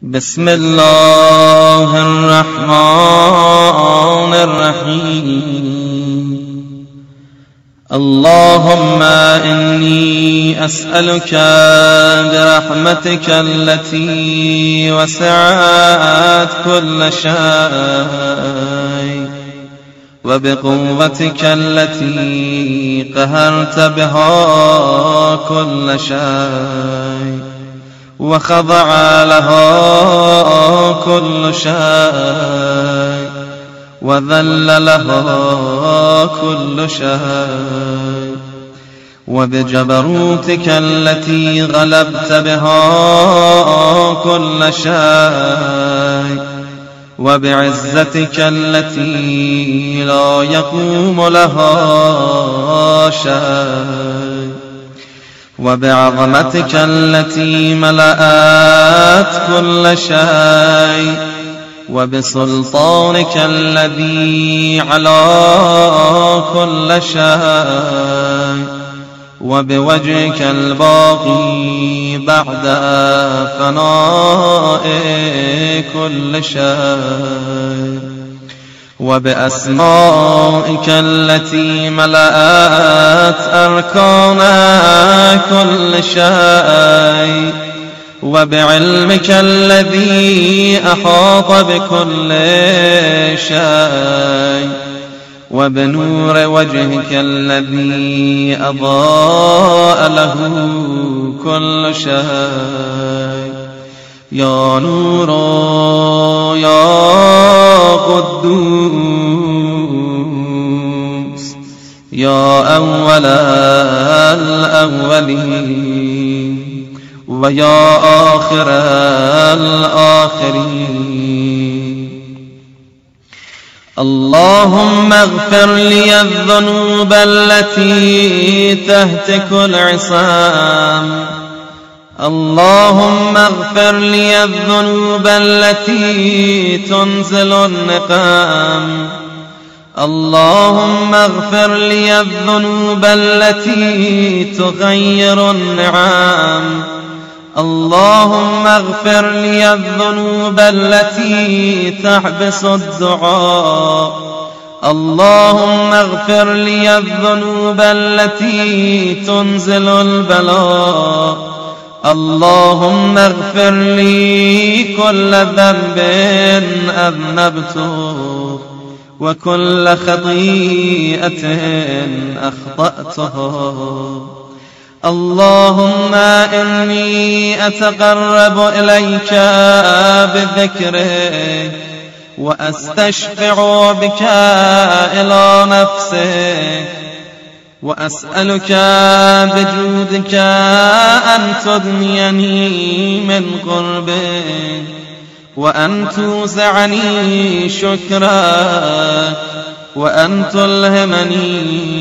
بسم الله الرحمن الرحيم. اللهم إني أسألك برحمتك التي وسعت كل شيء وبقوتك التي قهرت بها كل شيء وخضع لها كل شيء وذل لها كل شيء وبجبروتك التي غلبت بها كل شيء وبعزتك التي لا يقوم لها شيء وبعظمتك التي ملأت كل شيء وبسلطانك الذي على كل شيء وبوجهك الباقي بعد فناء كل شيء وبأسمائك التي ملأت أركان كل شيء وبعلمك الذي أحاط بكل شيء وبنور وجهك الذي أضاء له كل شيء. يا نور يا قدوس يا أول الأولين ويا آخر الآخرين. اللهم اغفر لي الذنوب التي تهتك العصام. اللهم اغفر لي الذنوب التي تنزل النقام. اللهم اغفر لي الذنوب التي تغير النعام. اللهم اغفر لي الذنوب التي تحبس الدعاء. اللهم اغفر لي الذنوب التي تنزل البلاء. اللهم اغفر لي كل ذنب أذنبته وكل خطيئة أخطأتها. اللهم إني أتقرب إليك بذكرك وأستشفع بك إلى نفسك وأسألك بجودك أن تدنيني من قربك وأن توزعني شكرك وأن تلهمني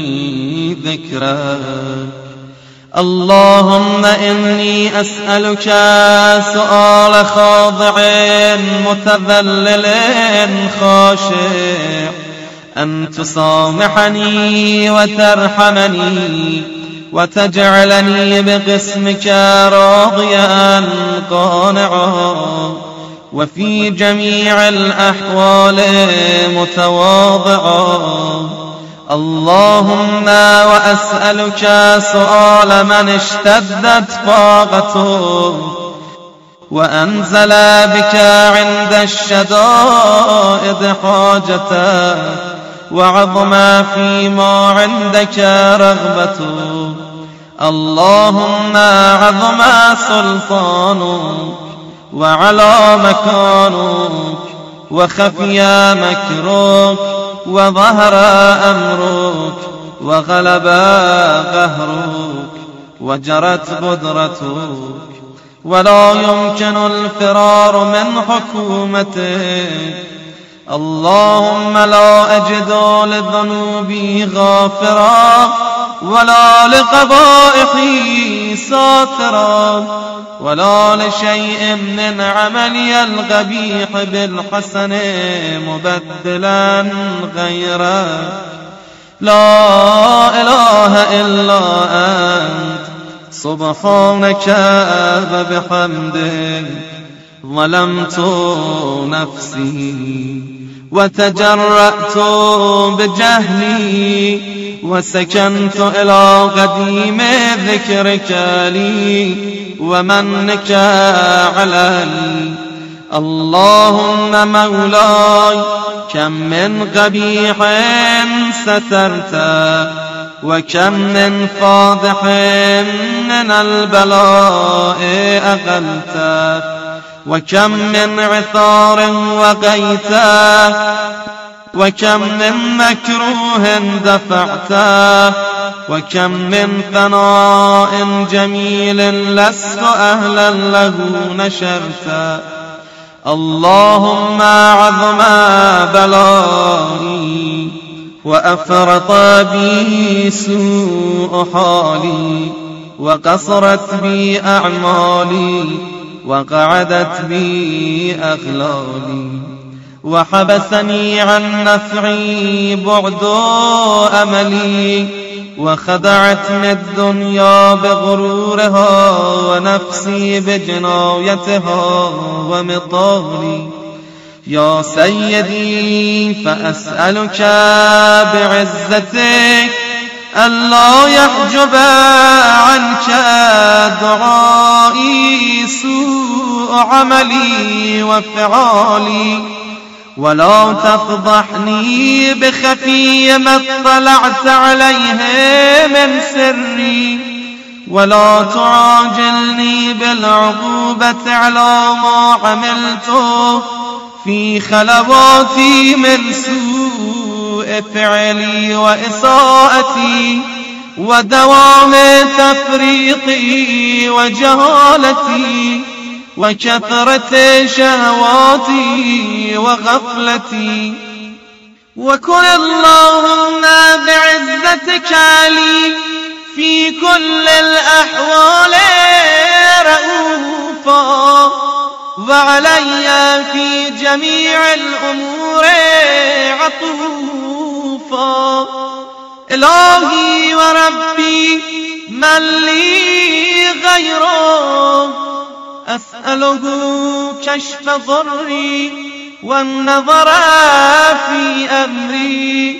ذكرك. اللهم إني أسألك سؤال خاضع متذلل خاشع أن تسامحني وترحمني وتجعلني بقسمك راضيا قانعا وفي جميع الأحوال متواضعا. اللهم وأسألك سؤال من اشتدت طاقته وأنزل بك عند الشدائد حاجته وعظم فيما عندك رغبته. اللهم عظم سلطانك وعلى مكانك وخفي مكرك وظهر أمرك وغلب قهرك وجرت قدرتك ولا يمكن الفرار من حكومتك. اللهم لا أجد لذنوبي غافرا ولا لقبائحي ساترا ولا لشيء من عملي القبيح بالحسن مبدلا غيرك. لا إله إلا أنت سبحانك وبحمدك ظلمت نفسي وتجرأت بجهلي وسكنت إلى قديم ذكرك لي ومنك علي. اللهم مولاي كم من قبيح سترت وكم من فاضح من البلاء أقلت وكم من عثار وقيت وكم من مكروه دفعت وكم من ثناء جميل لست أهلا له نشرت. اللهم عظم بلائي وأفرط بي سوء حالي وقصرت بي أعمالي وقعدت بي أخلاقي وحبسني عن نفعي بعد أملي وخدعتني الدنيا بغرورها ونفسي بجنايتها ومطالي. يا سيدي فأسألك بعزتك ألا يحجب عنك دعائي سوء عملي وفعالي ولا تفضحني بخفي ما اطلعت عليه من سري ولا تعاجلني بالعقوبة على ما عملته في خلواتي من سوء فعلي وإساءتي ودوام تفريطي وجهالتي وكثرة شهواتي وغفلتي. وكن اللهم بعزتك لي في كل الأحوال رؤوفا وعلي في جميع الأمور عطوفا. إلهي وربي من لي غيره أسأله كشف ضري والنظر في أمري.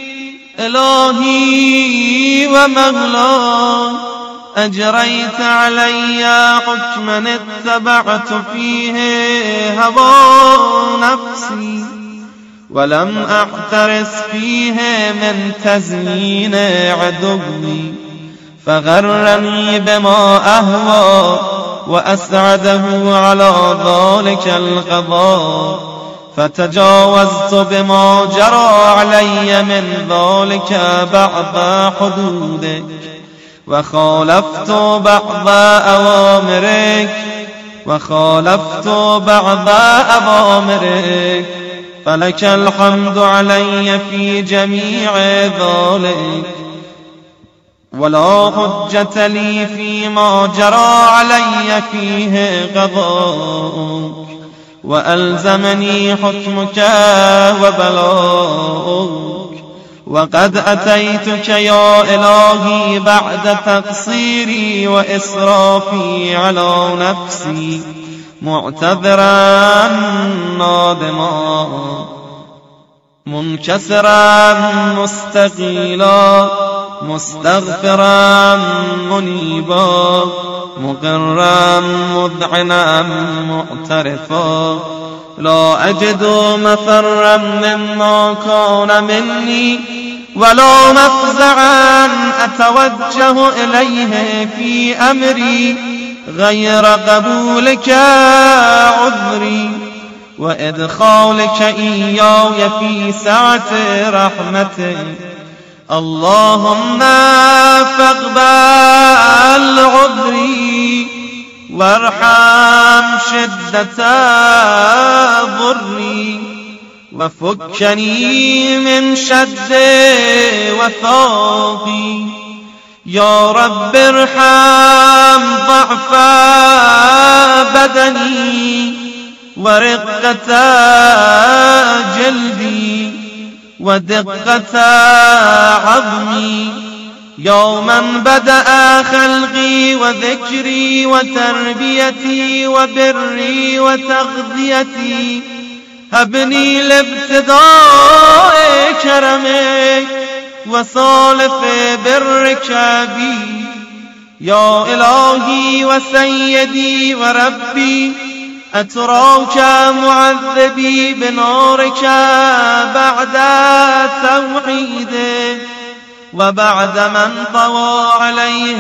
إلهي ومولاي أجريت علي حكما اتبعت فيه هوى نفسي ولم أحترس فيه من تزيين عدوي فغرني بما أهوى وأسعده على ذلك القضاء فتجاوزت بما جرى علي من ذلك بعض حدودك وخالفت بعض أوامرك فلك الحمد علي في جميع ذلك ولا حجة لي فيما جرى علي فيه قضاءك وألزمني حكمك وبلاؤك. وقد أتيتك يا إلهي بعد تقصيري وإسرافي على نفسي معتذرا نادما منكسرا مستقيلا مستغفرا منيبا مقرا مذعنا معترفا. لا أجد مفرا مما كان مني ولا مفزعا أتوجه إليه في أمري غير قبولك عذري وإدخالك إياي في سعة رحمتك. اللهم فاقبل عذري وارحم شدة ضري وفكني من شد وثاقي. يا رب ارحم ضعف بدني ورقة جلدي ودقة عظمي يا من بدأ خلقي وذكري وتربيتي وبري وتغذيتي، هبني لابتداء كرمك وصالف برك بي. يا إلهي وسيدي وربي، أتراك معذبي بنارك بعد توحيده، وبعد من طوى عليه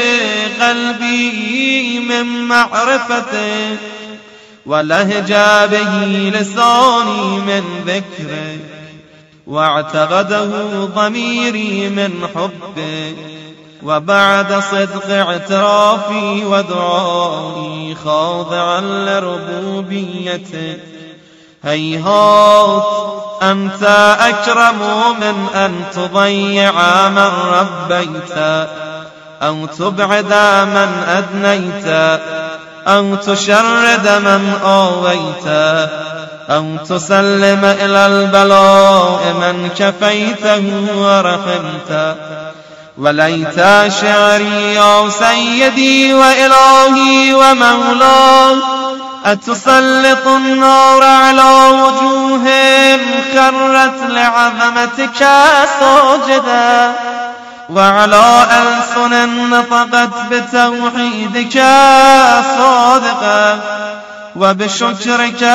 قلبي من معرفته، ولهج به لساني من ذكره، واعتقده ضميري من حبه، وبعد صدق اعترافي ودعائي خاضعا لربوبيته. هيهات أنت أكرم من أن تضيع من ربيت، أو تبعد من أدنيت، أو تشرد من آويت، أو تسلم إلى البلاء من كفيته ورحمت. وليت شعري يا سيدي وإلهي ومولاي، أتسلط النار على وجوههم خرت لعظمتك ساجدا، وعلى ألسن نطقت بتوحيدك صادقا، وبشكرك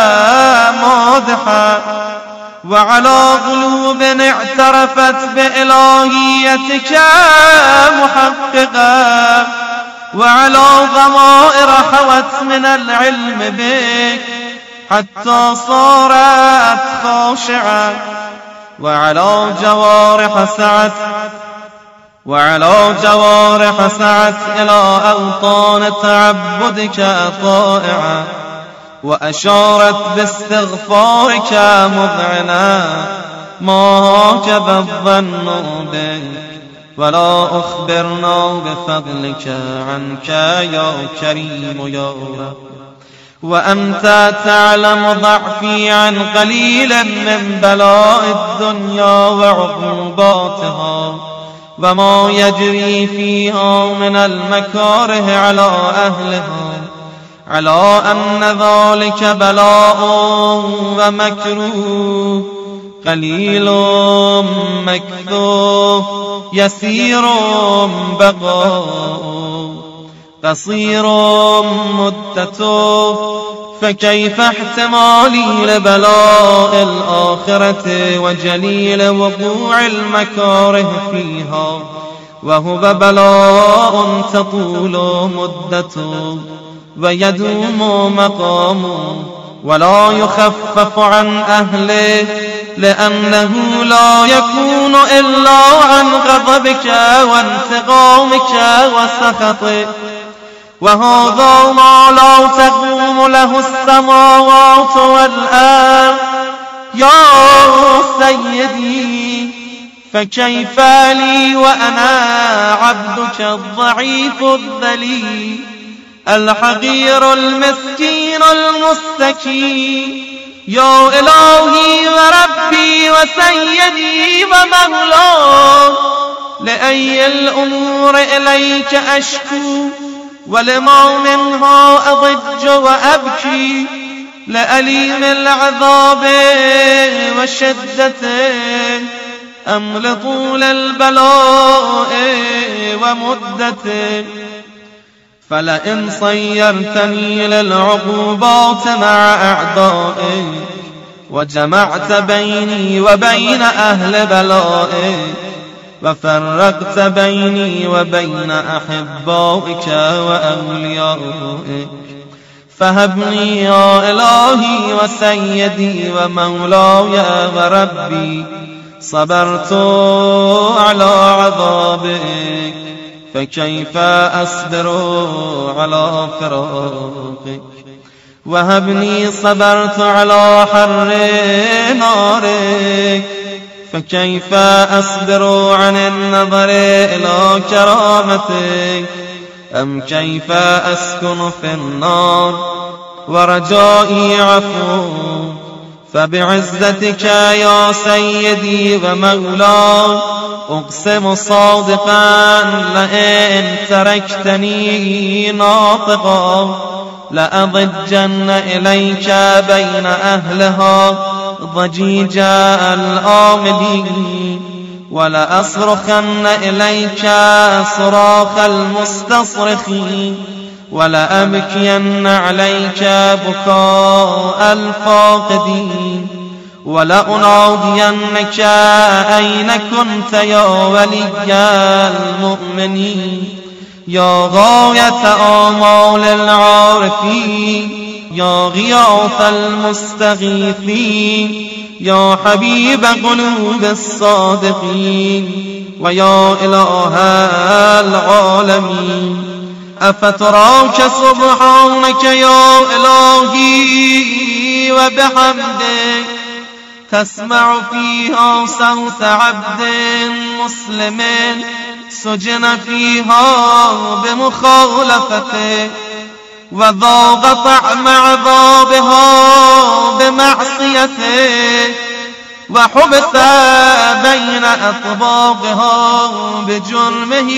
مادحا، وعلى قلوب اعترفت بإلهيتك محققا، وعلى ضمائر حوت من العلم بك حتى صارت خاشعة، وعلى جوارح سعت إلى أوطان تعبدك طائعة، وأشارت باستغفارك مذعنا. ما هكذا الظن بك، ولا أخبرنا بفضلك عنك يا كريم يا رب. وأنت تعلم ضعفي عن قليل من بلاء الدنيا وعقوباتها، وما يجري فيها من المكاره على أهلها، على أن ذلك بلاء ومكروه، قليل مكثوف، يسير بقاء، قصير مدته. فكيف احتمالي لبلاء الآخرة وجليل وقوع المكاره فيها، وهو بلاء تطول مدته ويدوم مقامه، ولا يخفف عن أهله، لأنه لا يكون إلا عن غضبك وانتقامك وسخطك. وهذا ما لا تقوم له السماوات والأرض يا سيدي، فكيف لي وأنا عبدك الضعيف الذليل الحقير المسكين المستكين. يا إلهي وربي وسيدي ومولاي، لأي الأمور إليك أشكو، ولما منها أضج وأبكي، لأليم العذاب وشدته، أم لطول البلاء ومدته. فلئن صيرتني للعقوبات مع أعدائي، وجمعت بيني وبين أهل بلائي، وفرقت بيني وبين أحبائك وأوليائك، فهبني يا إلهي وسيدي ومولاي وربي. صبرت على عذابك، فكيف أصبر على فراقك. وهبني صبرت على حر نارك، فكيف أصبر عن النظر إلى كرامتك. أم كيف أسكن في النار ورجائي عفو. فبعزتك يا سيدي ومولاي أقسم صادقا لئن تركتني ناطقا لأضجن إليك بين أهلها ضجيج الآملين ولأصرخن إليك صراخ المستصرخين ولأبكين عليك بكاء الفاقدين ولأنادينك أين كنت يا ولي المؤمنين يا غاية آمال العارفين يا غياث المستغيثين يا حبيب قلوب الصادقين ويا إله العالمين أفتراك سبحانك يا إلهي وبحمدك تسمع فيها صوت عبد مسلم سجن فيها بمخالفته وذاق طعم عذابها بمعصيته وحبس بين أطباقها بجرمه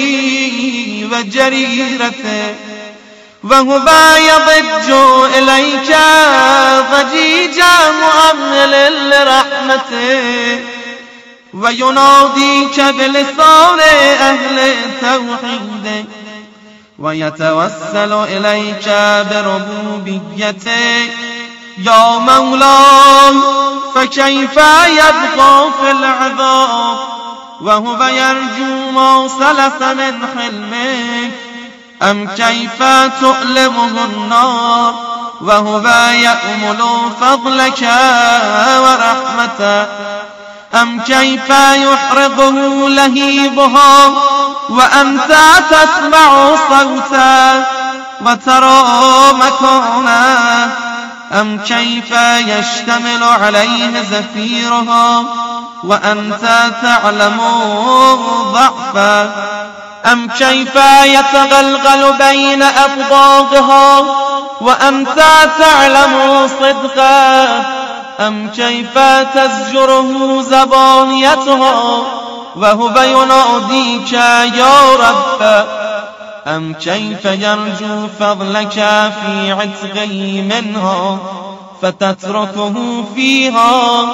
وجريرته وهو يضج إليك ضجيج مؤمل لرحمته ويناديك بلسان أهل التوحيد ويتوسل إليك بربوبيته يا مولاي فكيف يبقى في العذاب وهو يرجو ما سلف من حلمك أم كيف تؤلمه النار وهو يأمل فضلك ورحمته أم كيف يحرقه لهيبها وأنت تسمع صوته وترى مكانه أم كيف يشتمل عليه زفيرها وأنت تعلم ضعفه أم كيف يتغلغل بين أبضاغها وأنت تعلم صدقه أم كيف تزجره زبانيتها وهو يناديك يا رب أم كيف يرجو فضلك في عتقه منها فتتركه فيها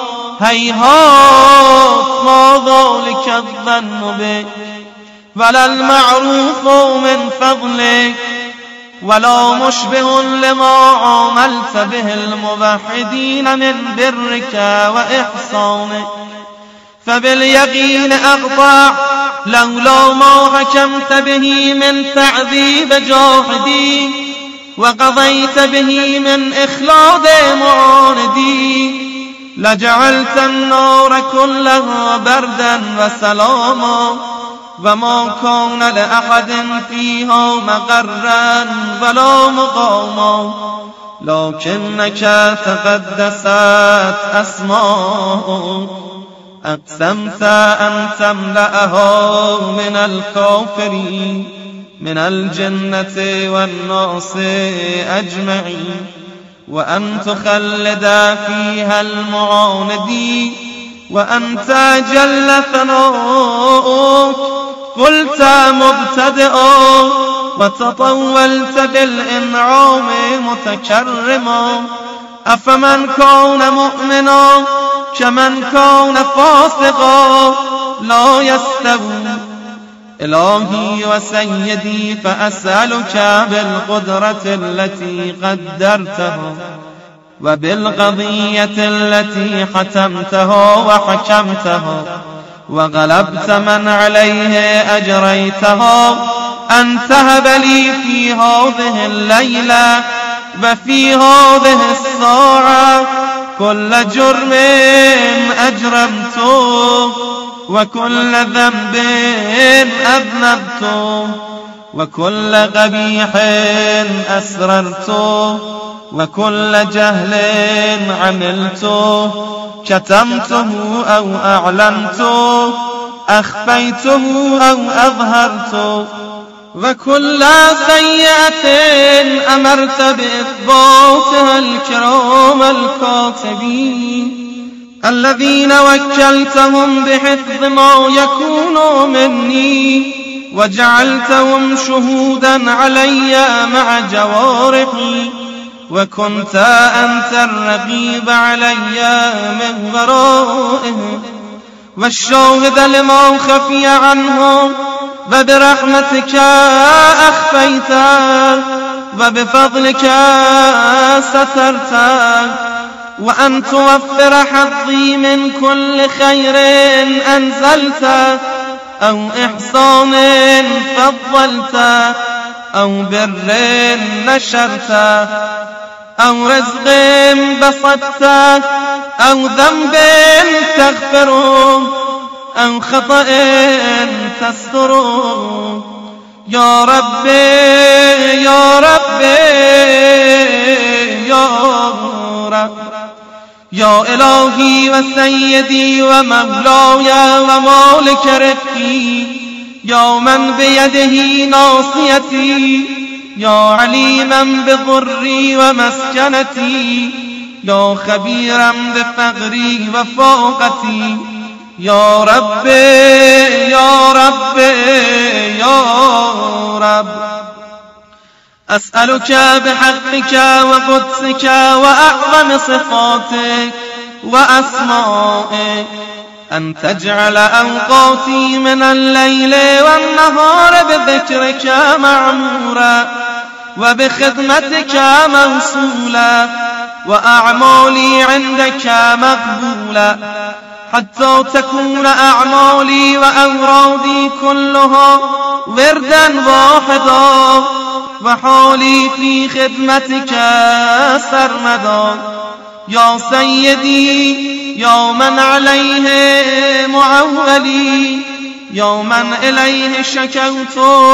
هيهات ما ذلك الظن بك ولا المعروف من فضلك ولا مشبه لما عاملت به الموحدين من برك وإحسانك فباليقين أقطع لولا ما حكمت به من تعذيب جاحدين وقضيت به من إخلاد معاندين لجعلت النار كلها بردا وسلاما وما كان لأحد فيها مقرا ولا مقاما لكنك تقدست أسماء أقسمت أن تملأها من الكافرين من الجنة والناس أجمعين وأن تخلد فيها المعاندين وأنت جل ثناؤك قلت مبتدئا وتطولت بالإنعام متكرما أفمن كان مؤمنا كمن كان فاسقا لا يستوي إلهي وسيدي فأسألك بالقدرة التي قدرتها وبالقضية التي حتمتها وحكمتها وغلبت من عليه أجريتها أن تهب لي في هذه الليلة وفي هذه الساعة كل جرم أجرمته وكل ذنب أذنبته وكل قبيح أسررته وكل جهل عملته كتمته أو أعلنته أخفيته أو أظهرته وكل سيئة أمرت بإثباتها الكرام الكاتبين الذين وكلتهم بحفظ ما يكون مني وجعلتهم شهودا علي مع جوارحي وكنت أنت الرقيب علي من ورائهم والشاهد لما خفي عنهم وبرحمتك أخفيته وبفضلك سترته وأن توفر حظي من كل خير أنزلته أو إحسان فضلته أو بر نشرته أو رزق بسطته أو ذنب تغفره أو خطأ تستره يا ربي يا ربي يا رب يا إلهي وسيدي ومولاي ومالك رفقي يا من بيده ناصيتي يا عليما بضري ومسكنتي يا خبيرا بفقري وفاقتي يا ربي يا ربي يا رب أسألك بحقك وقدسك وأعظم صفاتك وأسمائك أن تجعل أوقاتي من الليل والنهار بذكرك معمورا وبخدمتك موصولا وأعمالي عندك مقبولا حتى تكون أعمالي وأورادي كلها وردا واحدا وحالي في خدمتك سرمدا يا سيدي يا من عليه معولي يا من إليه شكوت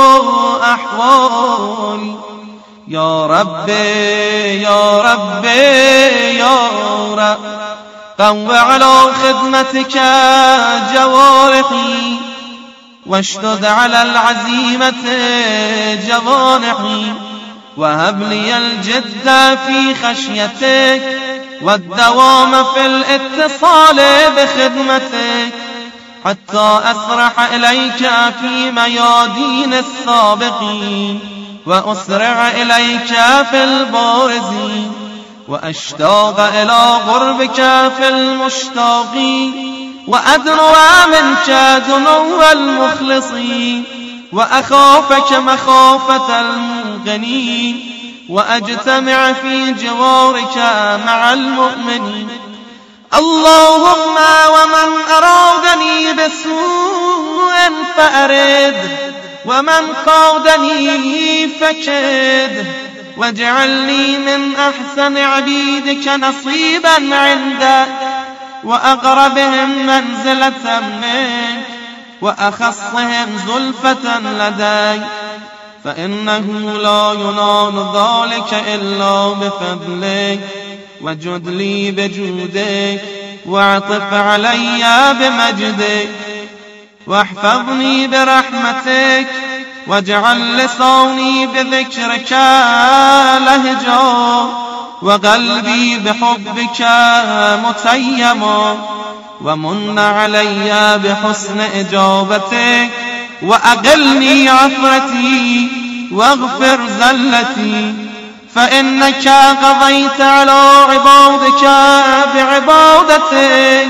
أحوالي يا ربي يا ربي يا رب قو على خدمتك جوارحي واشدد على العزيمة جوانحي وهب لي الجد في خشيتك والدوام في الاتصال بخدمتك حتى أسرح إليك في ميادين السابقين وأسرع إليك في البارزين وأشتاق إلى قربك في المشتاقين وأدنو منك دنو المخلصين وأخافك مخافة الموقنين وأجتمع في جوارك مع المؤمنين اللهم ومن أرادني بسوء فأرد ومن قادني فكد واجعلني من أحسن عبيدك نصيبا عندك وأقربهم منزلة منك وأخصهم زلفة لدي فإنه لا ينال ذلك إلا بفضلك وجد لي بجودك واعطف علي بمجدك واحفظني برحمتك واجعل لساني بذكرك لهجا وقلبي بحبك متيما ومن علي بحسن إجابتك وأقلني عثرتي واغفر زلتي فإنك قضيت على عبادك بعبادتك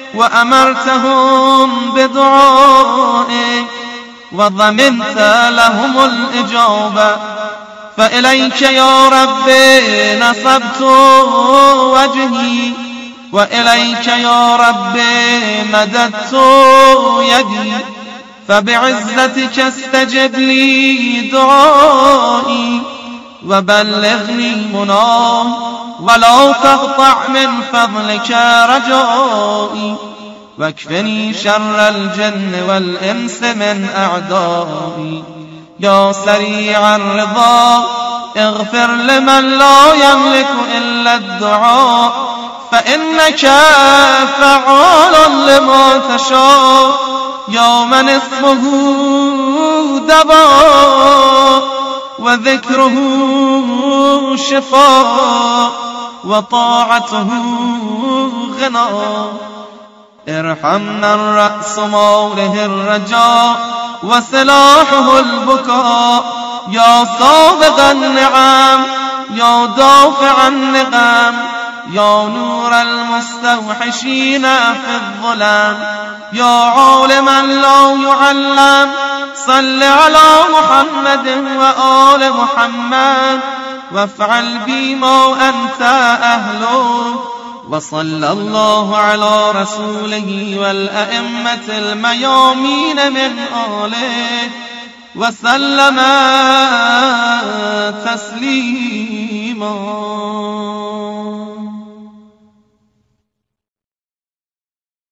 وأمرتهم بدعائك وضمنت لهم الإجابة فإليك يا ربي نصبت وجهي وإليك يا ربي مددت يدي فبعزتك استجب لي دعائي وبلغني مناه ولا تقطع من فضلك رجائي واكفني شر الجن والإنس من أعدائي يا سريع الرضا اغفر لمن لا يملك إلا الدعاء فإنك فعال لما تشاء يا من اسمه دواء وذكره شفاء وطاعته غنى. ارحمنا الرأس موله الرجاء وسلاحه البكاء، يا سابق النعم يا دافع النقم، يا نور المستوحشين في الظلام، يا عالما لا يعلم، صل على محمد وآل محمد وافعل بما أنت أهله. وصلى الله على رسوله والأئمة الميامين من آله وسلم تسليما.